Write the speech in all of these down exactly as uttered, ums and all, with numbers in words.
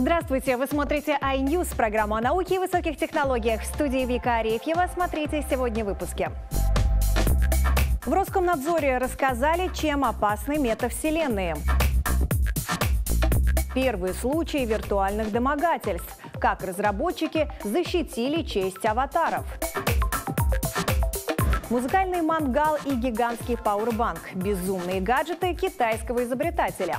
Здравствуйте! Вы смотрите iNews, программу о науке и высоких технологиях. В студии Вика Арефьева. Смотрите сегодня в выпуске. В Роскомнадзоре рассказали, чем опасны метавселенные. Первые случаи виртуальных домогательств. Как разработчики защитили честь аватаров. Музыкальный мангал и гигантский пауэрбанк. Безумные гаджеты китайского изобретателя.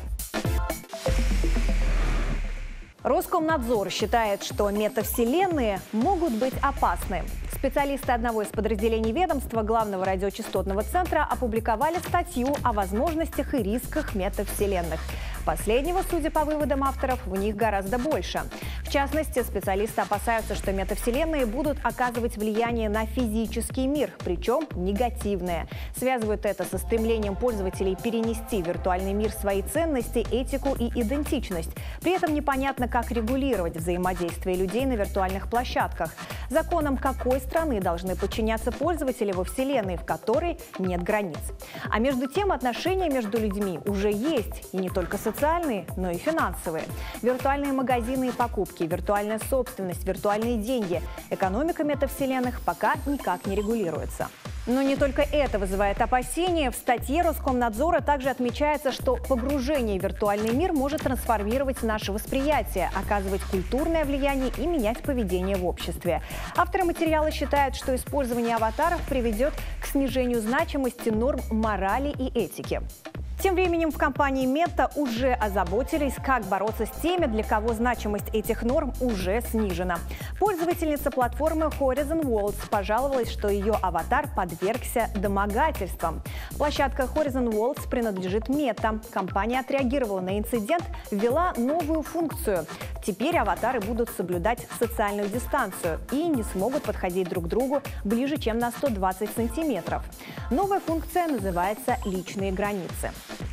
Роскомнадзор считает, что метавселенные могут быть опасны. Специалисты одного из подразделений ведомства Главного радиочастотного центра опубликовали статью о возможностях и рисках метавселенных. Последнего, судя по выводам авторов, в них гораздо больше. В частности, специалисты опасаются, что метавселенные будут оказывать влияние на физический мир, причем негативное. Связывают это со стремлением пользователей перенести в виртуальный мир свои ценности, этику и идентичность. При этом непонятно, как регулировать взаимодействие людей на виртуальных площадках. Законам какой страны должны подчиняться пользователи во вселенной, в которой нет границ. А между тем отношения между людьми уже есть, и не только социальные, но и финансовые. Виртуальные магазины и покупки, виртуальная собственность, виртуальные деньги. Экономика метавселенных пока никак не регулируется. Но не только это вызывает опасения. В статье Роскомнадзора также отмечается, что погружение в виртуальный мир может трансформировать наше восприятие, оказывать культурное влияние и менять поведение в обществе. Авторы материала считают, что использование аватаров приведет к снижению значимости норм морали и этики. Тем временем в компании Meta уже озаботились, как бороться с теми, для кого значимость этих норм уже снижена. Пользовательница платформы Horizon Worlds пожаловалась, что ее аватар подвергся домогательствам. Площадка Horizon Worlds принадлежит Meta. Компания отреагировала на инцидент, ввела новую функцию. Теперь аватары будут соблюдать социальную дистанцию и не смогут подходить друг к другу ближе, чем на сто двадцать сантиметров. Новая функция называется «Личные границы».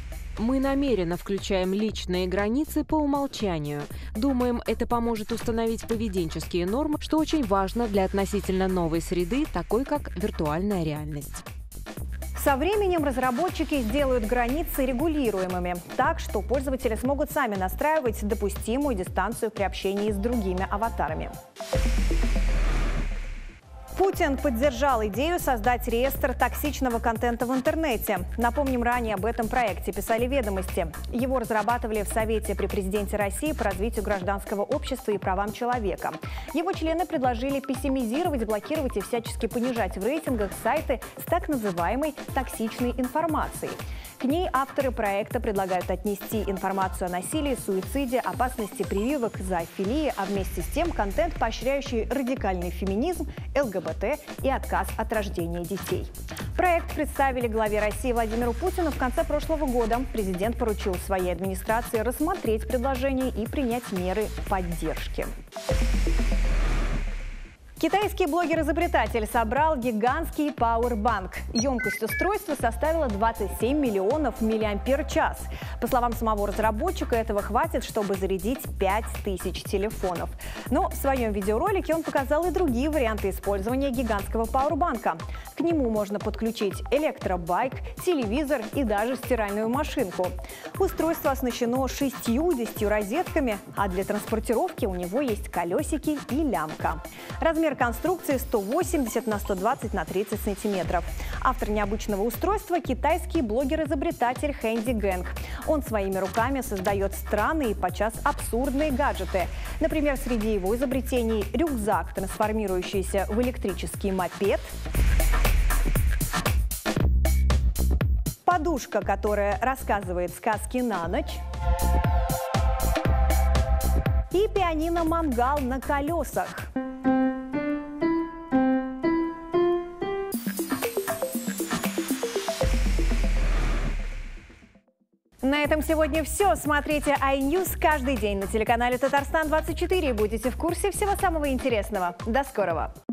Мы намеренно включаем личные границы по умолчанию. Думаем, это поможет установить поведенческие нормы, что очень важно для относительно новой среды, такой как виртуальная реальность. Со временем разработчики сделают границы регулируемыми, так что пользователи смогут сами настраивать допустимую дистанцию при общении с другими аватарами. Путин поддержал идею создать реестр токсичного контента в интернете. Напомним, ранее об этом проекте писали «Ведомости». Его разрабатывали в Совете при президенте России по развитию гражданского общества и правам человека. Его члены предложили пессимизировать, блокировать и всячески понижать в рейтингах сайты с так называемой токсичной информацией. К ней авторы проекта предлагают отнести информацию о насилии, суициде, опасности прививок, зоофилии, а вместе с тем контент, поощряющий радикальный феминизм, ЛГБТ и отказ от рождения детей. Проект представили главе России Владимиру Путину в конце прошлого года. Президент поручил своей администрации рассмотреть предложение и принять меры поддержки. Китайский блогер-изобретатель собрал гигантский пауэрбанк. Емкость устройства составила двадцать семь миллионов миллиампер-час. По словам самого разработчика, этого хватит, чтобы зарядить пять тысяч телефонов. Но в своем видеоролике он показал и другие варианты использования гигантского пауэрбанка. К нему можно подключить электробайк, телевизор и даже стиральную машинку. Устройство оснащено шестьюдесятью розетками, а для транспортировки у него есть колесики и лямка. Размер конструкции сто восемьдесят на сто двадцать на тридцать сантиметров. Автор необычного устройства – китайский блогер-изобретатель Хэнди Гэнг. Он своими руками создает странные и подчас абсурдные гаджеты. Например, среди его изобретений – рюкзак, трансформирующийся в электрический мопед, подушка, которая рассказывает сказки на ночь, и пианино-мангал на колесах. На этом сегодня все. Смотрите iNews каждый день на телеканале Татарстан двадцать четыре. Будете в курсе всего самого интересного. До скорого!